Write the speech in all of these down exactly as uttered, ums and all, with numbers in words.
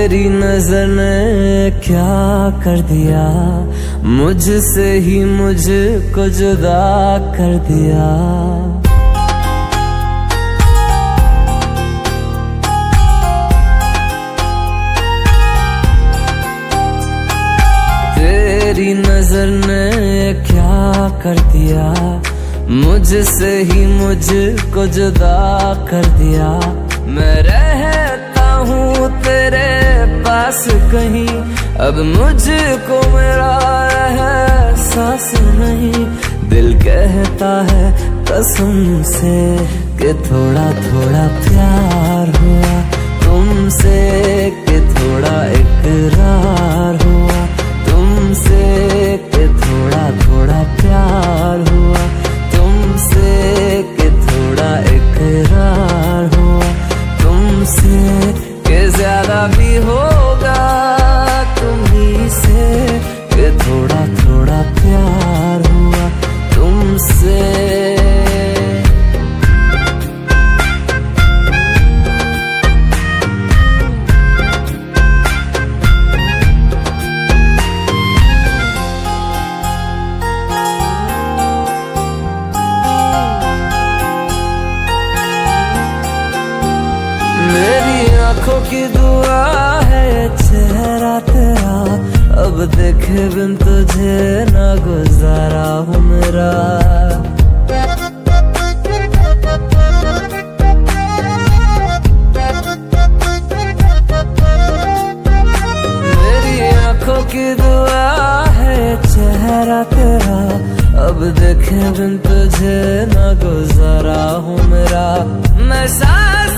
तेरी नजर ने क्या कर दिया, मुझसे ही मुझको जुदा कर दिया। तेरी नजर ने क्या कर दिया, मुझसे ही मुझको जुदा कर दिया। मैं रहता हूँ तेरे पास कहीं, अब मुझको मेरा एहसास नहीं। दिल कहता है कसम से कि थोड़ा थोड़ा प्यार हुआ तुमसे, कि थोड़ा इकरार हुआ तुमसे, कि थोड़ा थोड़ा प्यार हुआ तुमसे, कि थोड़ा इकरार हुआ तुमसे, कि ज्यादा भी होगा तुम्ही से, कि थोड़ा थोड़ा प्यार हुआ तुमसे। मेरी आंखों की दुआ है चेहरा तेरा, अब देखे बिन तुझे ना गुजारा हूँ मेरा। मेरी आंखों की दुआ है चेहरा तेरा, अब देखे बिन तुझे ना गुजारा हूँ मेरा। मैं सांस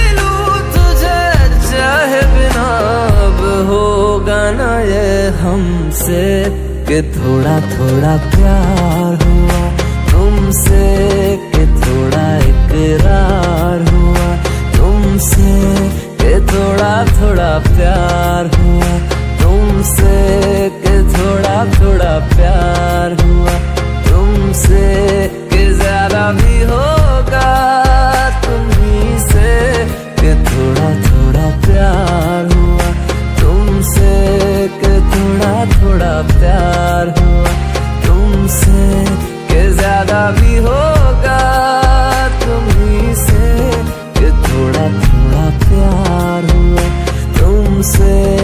चाहे बिना अब होगा ना ये हमसे, कि थोड़ा थोड़ा प्यार हुआ तुमसे, कि थोड़ा इकरार हुआ तुमसे, कि थोड़ा थोड़ा प्यार हुआ तुमसे, कि थोड़ा थोड़ा प्यार हुआ तुमसे, कि ज्यादा भी होगा तुम्ही से, कि थोड़ा थोड़ा प्यार हुआ तुमसे, कि थोड़ा थोड़ा प्यार हुआ तुमसे, कि ज्यादा भी होगा तुम्ही से, कि थोड़ा थोड़ा प्यार हुआ तुमसे।